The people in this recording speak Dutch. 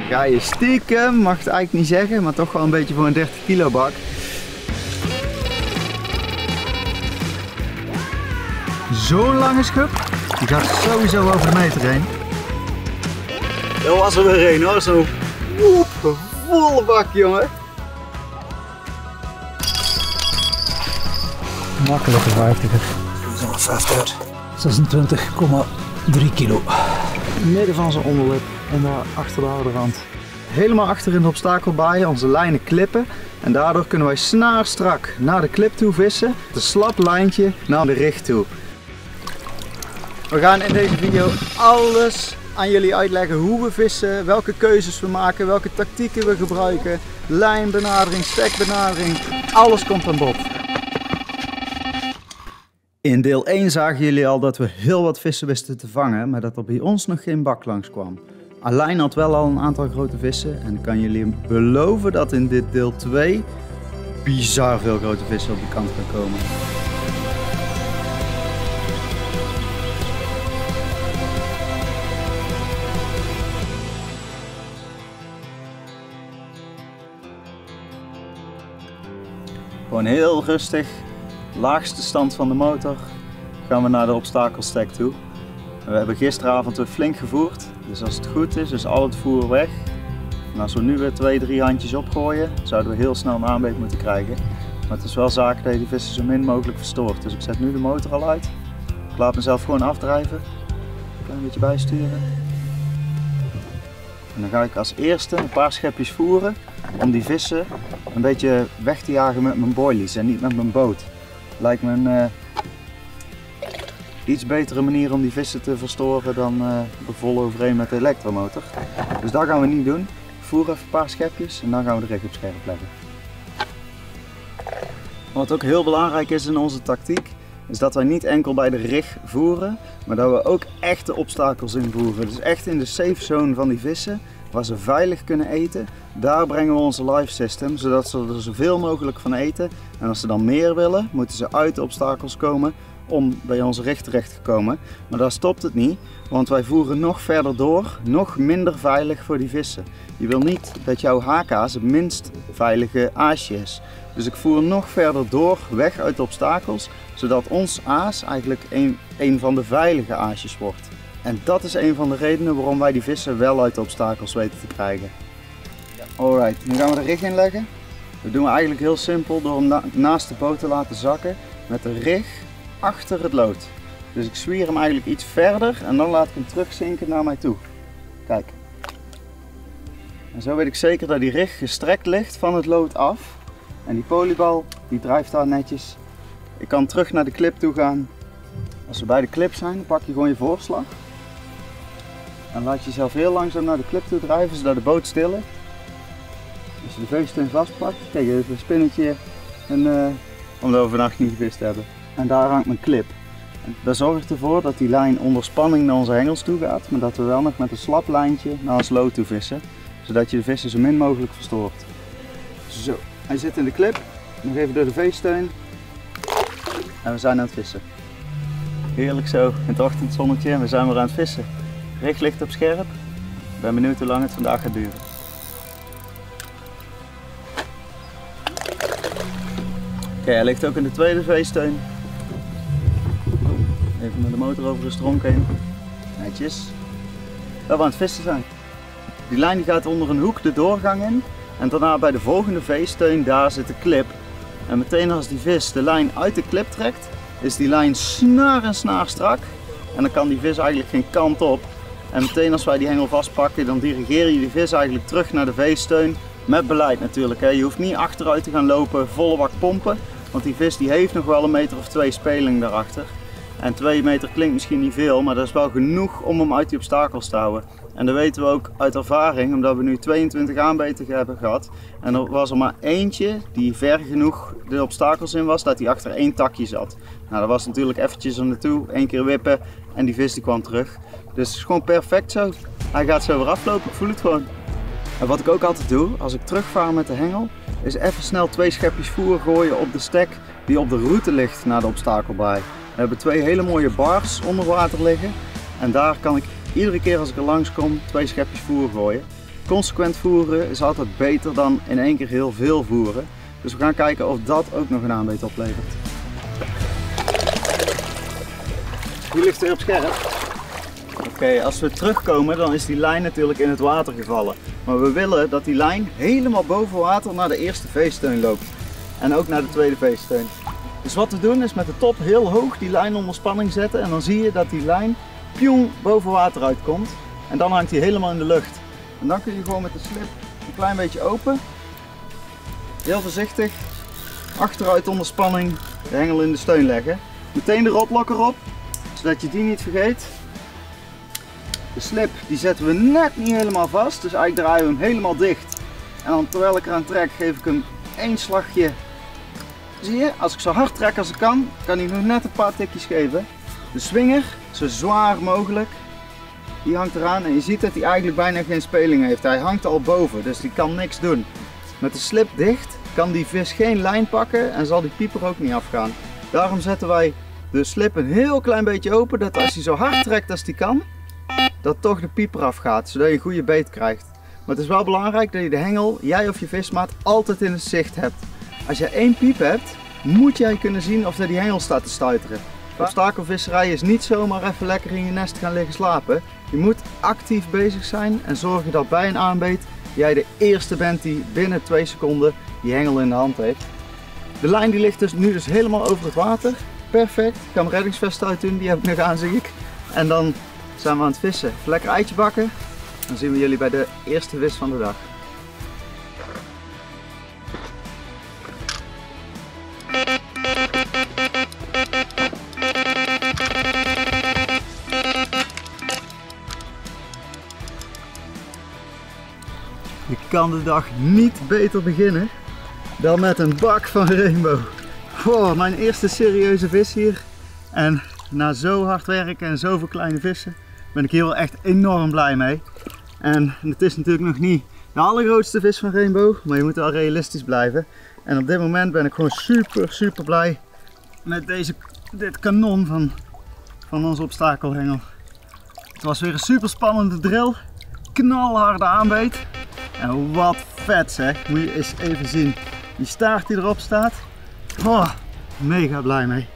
Ga je stiekem, mag het eigenlijk niet zeggen, maar toch wel een beetje voor een 30 kilo bak. Zo'n lange schub, die gaat sowieso over de meter heen. Dat was er weer een hoor, zo woep, volle bak jongen. Makkelijke 50er. 26,3 kilo. Midden van zijn onderlip en daar achter de oude rand. Helemaal achter in de obstakelbaai onze lijnen klippen en daardoor kunnen wij snaarstrak naar de klip toe vissen. Een slap lijntje naar de richt toe. We gaan in deze video alles aan jullie uitleggen hoe we vissen, welke keuzes we maken, welke tactieken we gebruiken, lijnbenadering, stekbenadering, alles komt aan bod. In deel 1 zagen jullie al dat we heel wat vissen wisten te vangen, maar dat er bij ons nog geen bak langs kwam. Alain had wel al een aantal grote vissen en ik kan jullie beloven dat in dit deel 2 bizar veel grote vissen op de kant gaan komen. Gewoon heel rustig, laagste stand van de motor, gaan we naar de obstakelstek toe. We hebben gisteravond weer flink gevoerd, dus als het goed is al het voer weg. En als we nu weer 2-3 handjes opgooien, zouden we heel snel een aanbeet moeten krijgen. Maar het is wel zaak dat je die vissen zo min mogelijk verstoort. Dus ik zet nu de motor al uit. Ik laat mezelf gewoon afdrijven, een klein beetje bijsturen. En dan ga ik als eerste een paar schepjes voeren om die vissen een beetje weg te jagen met mijn boilies en niet met mijn boot. Lijkt me een iets betere manier om die vissen te verstoren dan vol overeen met de elektromotor. Dus dat gaan we niet doen. Voer even een paar schepjes en dan gaan we de rig op scherp leggen. Wat ook heel belangrijk is in onze tactiek, is dat wij niet enkel bij de rig voeren, maar dat we ook echte obstakels invoeren. Dus echt in de safe zone van die vissen, waar ze veilig kunnen eten, daar brengen we onze live system, zodat ze er zoveel mogelijk van eten. En als ze dan meer willen, moeten ze uit de obstakels komen om bij onze rig terecht te komen. Maar daar stopt het niet, want wij voeren nog verder door, nog minder veilig voor die vissen. Je wil niet dat jouw haakaas het minst veilige aasje is. Dus ik voer nog verder door, weg uit de obstakels, zodat ons aas eigenlijk een van de veilige aasjes wordt. En dat is een van de redenen waarom wij die vissen wel uit de obstakels weten te krijgen. Alright, nu gaan we de rig inleggen. Dat doen we eigenlijk heel simpel door hem naast de boot te laten zakken met de rig achter het lood. Dus ik zwier hem eigenlijk iets verder en dan laat ik hem terugzinken naar mij toe. Kijk. En zo weet ik zeker dat die rig gestrekt ligt van het lood af. En die polybal die drijft daar netjes. Ik kan terug naar de klip toe gaan. Als we bij de klip zijn, dan pak je gewoon je voorslag. En laat je jezelf heel langzaam naar de klip toe drijven, zodat de boot stil is. Als je de veesteun vastpakt, kijk even een spinnetje omdat we overnacht niet gevist hebben. En daar hangt mijn klip. En dat zorgt ervoor dat die lijn onder spanning naar onze hengels toe gaat, maar dat we wel nog met een slap lijntje naar ons lood toe vissen, zodat je de vissen zo min mogelijk verstoort. Zo, hij zit in de klip, nog even door de veesteun en we zijn aan het vissen. Heerlijk zo, in het ochtendzonnetje en we zijn weer aan het vissen. Rig ligt op scherp, ik ben benieuwd hoe lang het vandaag gaat duren. Oké, hij ligt ook in de tweede veesteun. Even met de motor over de stronk heen. Netjes. Dat we aan het vissen zijn. Die lijn die gaat onder een hoek de doorgang in. En daarna bij de volgende veesteun, daar zit de klip. En meteen als die vis de lijn uit de klip trekt, is die lijn snaar en snaar strak. En dan kan die vis eigenlijk geen kant op. En meteen als wij die hengel vastpakken, dan dirigeer je die vis eigenlijk terug naar de veesteun. Met beleid natuurlijk. Hè. Je hoeft niet achteruit te gaan lopen, volle bak pompen. Want die vis die heeft nog wel een meter of 2 speling daarachter. En 2 meter klinkt misschien niet veel, maar dat is wel genoeg om hem uit die obstakels te houden. En dat weten we ook uit ervaring, omdat we nu 22 aanbeten hebben gehad. En er was er maar eentje die ver genoeg de obstakels in was, dat hij achter 1 takje zat. Nou, dat was natuurlijk eventjes er naartoe, 1 keer wippen en die vis die kwam terug. Dus het is gewoon perfect zo. Hij gaat zo weer aflopen, ik voel het gewoon. En wat ik ook altijd doe, als ik terugvaar met de hengel, is even snel 2 schepjes voer gooien op de stek die op de route ligt naar de obstakelbaai. We hebben 2 hele mooie bars onder water liggen en daar kan ik iedere keer als ik er langs kom 2 schepjes voer gooien. consequent voeren is altijd beter dan in één keer heel veel voeren. Dus we gaan kijken of dat ook nog een aanbeet oplevert. Die ligt weer op scherp. Oké, als we terugkomen dan is die lijn natuurlijk in het water gevallen. Maar we willen dat die lijn helemaal boven water naar de eerste veesteun loopt. En ook naar de tweede veesteun. Dus wat we doen is met de top heel hoog die lijn onder spanning zetten. En dan zie je dat die lijn pjong boven water uitkomt. En dan hangt hij helemaal in de lucht. En dan kun je gewoon met de slip een klein beetje open. Heel voorzichtig. Achteruit onder spanning de hengel in de steun leggen. Meteen de rotlokker op, zodat je die niet vergeet. De slip die zetten we net niet helemaal vast, dus eigenlijk draaien we hem helemaal dicht. En dan terwijl ik eraan trek geef ik hem één slagje. Zie je, als ik zo hard trek als ik kan, kan hij nog net een paar tikjes geven. De swinger, zo zwaar mogelijk, die hangt eraan en je ziet dat hij eigenlijk bijna geen speling heeft. Hij hangt al boven, dus die kan niks doen. Met de slip dicht kan die vis geen lijn pakken en zal die pieper ook niet afgaan. Daarom zetten wij de slip een heel klein beetje open, dat als hij zo hard trekt als die kan, dat toch de pieper afgaat, zodat je een goede beet krijgt. Maar het is wel belangrijk dat je de hengel, jij of je vismaat, altijd in het zicht hebt. Als je één piep hebt, moet jij kunnen zien of die hengel staat te stuiteren. Obstakelvisserij is niet zomaar even lekker in je nest gaan liggen slapen. Je moet actief bezig zijn en zorgen dat bij een aanbeet jij de eerste bent die binnen 2 seconden die hengel in de hand heeft. De lijn die ligt nu dus helemaal over het water. Perfect. Ik ga mijn reddingsvest uit doen, die heb ik nog aan, zie ik. En dan zijn we aan het vissen. Even lekker eitje bakken. Dan zien we jullie bij de eerste vis van de dag. Je kan de dag niet beter beginnen dan met een bak van Rainbow. Wow, mijn eerste serieuze vis hier. En na zo hard werken en zoveel kleine vissen ben ik hier wel echt enorm blij mee. En het is natuurlijk nog niet de allergrootste vis van Rainbow, maar je moet wel realistisch blijven. En op dit moment ben ik gewoon super blij met dit kanon van onze obstakelhengel. Het was weer een super spannende drill, knalharde aanbeet. En wat vet zeg, moet je eens even zien. Die staart die erop staat, oh, mega blij mee.